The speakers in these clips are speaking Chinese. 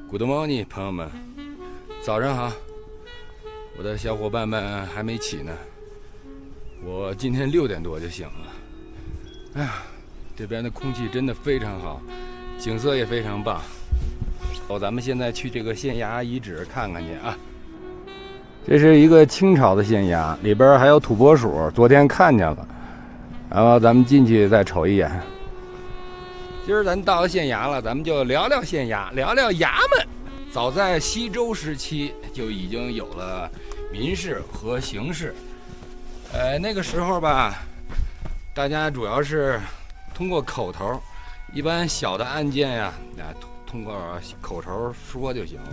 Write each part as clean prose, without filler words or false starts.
Good morning， 朋友们，早上好！我的小伙伴们还没起呢，我今天6点多就醒了。哎呀，这边的空气真的非常好，景色也非常棒。咱们现在去这个县衙遗址看看去啊。这是一个清朝的县衙，里边还有土拨鼠，昨天看见了。然后咱们进去再瞅一眼。今儿咱到了县衙了，咱们就聊聊县衙，聊聊衙门。早在西周时期就已经有了民事和刑事。那个时候吧，大家主要是通过口头，一般小的案件呀，通过口头说就行了。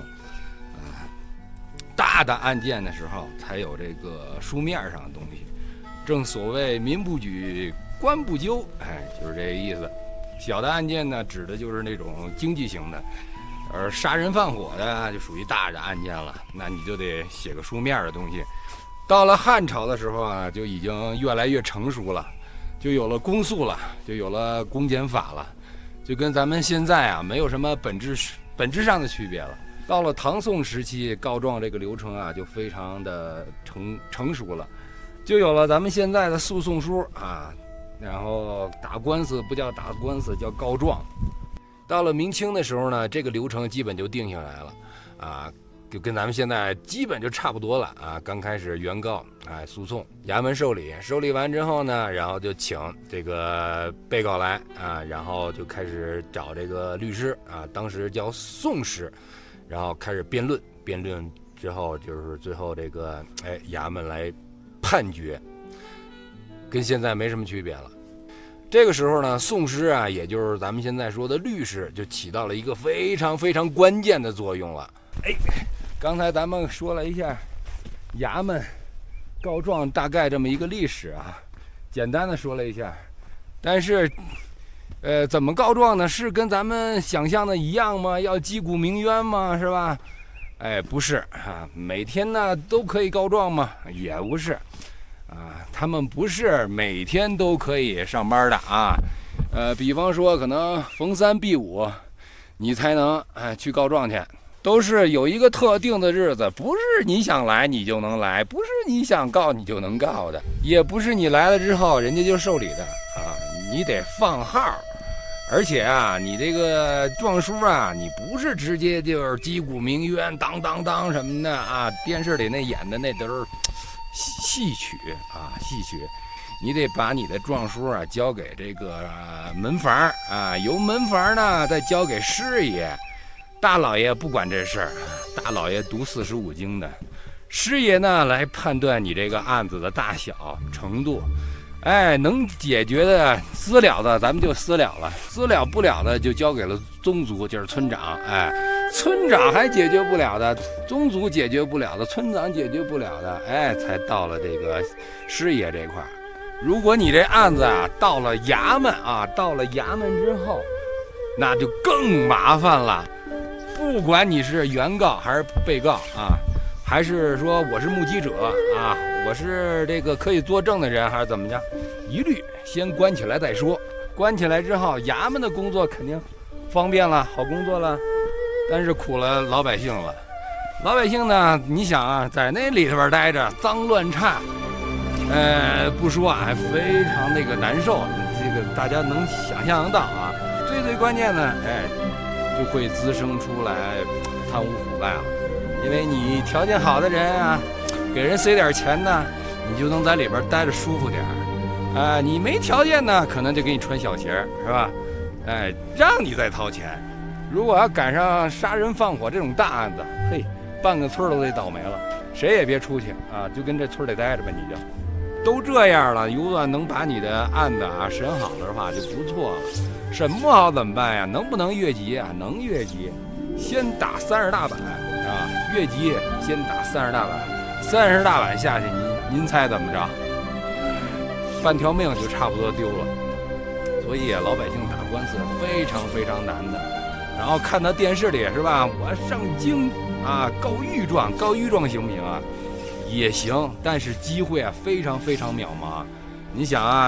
大的案件的时候才有这个书面上的东西。正所谓民不举，官不究，就是这个意思。小的案件呢，指的就是那种经济型的，而杀人放火的就属于大的案件了，那你就得写个书面的东西。到了汉朝的时候啊，就已经越来越成熟了，就有了公诉了，就有了公检法了，就跟咱们现在啊没有什么本质上的区别了。到了唐宋时期，告状这个流程啊就非常的成熟了，就有了咱们现在的诉讼书啊。然后打官司不叫打官司，叫告状。到了明清的时候呢，这个流程基本就定下来了啊，就跟咱们现在基本就差不多了啊。刚开始原告诉讼，衙门受理完之后呢，然后就请这个被告来啊，然后就开始找这个律师啊，当时叫讼师，然后开始辩论之后就是最后这个衙门来判决。跟现在没什么区别了。这个时候呢，讼师啊，也就是咱们现在说的律师，就起到了一个非常非常关键的作用了。刚才咱们说了一下衙门告状大概这么一个历史啊，简单的说了一下。但是，怎么告状呢？是跟咱们想象的一样吗？要击鼓鸣冤吗？是吧？不是啊，每天呢都可以告状吗？也不是。他们不是每天都可以上班的啊，比方说可能逢3必5，你才能去告状去，都是有一个特定的日子，不是你想来你就能来，不是你想告你就能告的，也不是你来了之后人家就受理的啊，你得放号，而且啊，你这个状书啊，你不是直接就是击鼓鸣冤，当当当什么的啊，电视里那演的那都是。戏曲，你得把你的状书啊交给这个门房啊，由门房呢再交给师爷，大老爷不管这事儿，大老爷读45经的，师爷呢来判断你这个案子的大小程度，能解决的私了的咱们就私了了，私了不了的就交给了宗族，就是村长，村长还解决不了的，宗族解决不了的，村长解决不了的，才到了这个师爷这块儿。如果你这案子啊到了衙门之后，那就更麻烦了。不管你是原告还是被告啊，还是说我是目击者啊，我是这个可以作证的人，还是怎么着，一律先关起来再说。关起来之后，衙门的工作肯定方便了，好工作了。但是苦了老百姓了，老百姓呢，你想啊，在那里边待着，脏乱差，不说啊，还非常那个难受，这个大家能想象得到啊。最关键呢，就会滋生出来贪污腐败了，因为你条件好的人啊，给人塞点钱呢，你就能在里边待着舒服点儿，你没条件呢，可能就给你穿小鞋，是吧？让你再掏钱。如果要赶上杀人放火这种大案子，半个村都得倒霉了，谁也别出去啊，就跟这村里待着吧，你就都这样了，如果能把你的案子啊审好了的话就不错了。审不好怎么办呀？能不能越级啊？能越级，先打30大板啊，越级先打30大板，30大板下去，您猜怎么着？半条命就差不多丢了。所以老百姓打官司非常非常难的。然后看到电视里是吧？我上京啊，告御状行不行啊？也行，但是机会啊非常非常渺茫。你想啊，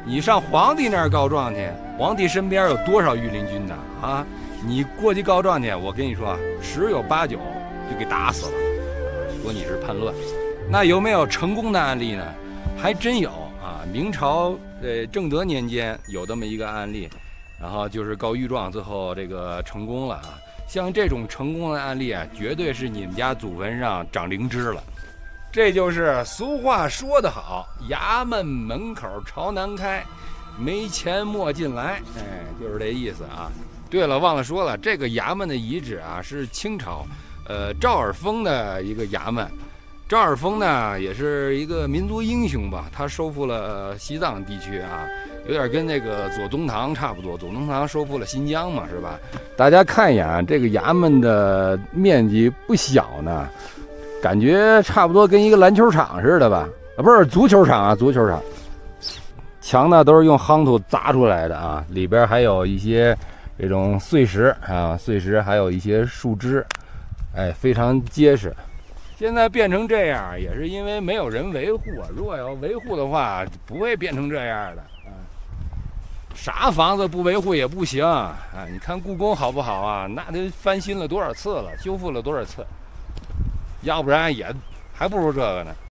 你上皇帝那儿告状去，皇帝身边有多少御林军呢？啊，你过去告状去，我跟你说，十有八九就给打死了，说你是叛乱。那有没有成功的案例呢？还真有啊！明朝正德年间有这么一个案例，然后就是告御状，最后这个成功了啊。像这种成功的案例啊，绝对是你们家祖坟上长灵芝了。这就是俗话说得好，衙门门口朝南开，没钱莫进来。哎，就是这意思啊。对了，忘了说了，这个衙门的遗址啊，是清朝赵尔丰的一个衙门。赵尔丰呢，也是一个民族英雄吧，他收复了西藏地区啊，有点跟那个左宗棠差不多。左宗棠收复了新疆嘛，是吧？大家看一眼啊，这个衙门的面积不小呢，感觉差不多跟一个篮球场似的吧？啊，不是足球场啊，足球场。墙呢都是用夯土砸出来的啊，里边还有一些这种碎石啊，碎石还有一些树枝，哎，非常结实。现在变成这样，也是因为没有人维护啊。如果要维护的话，不会变成这样的啊。啥房子不维护也不行啊！你看故宫好不好啊？那得翻新了多少次了，修复了多少次，要不然也还不如这个呢。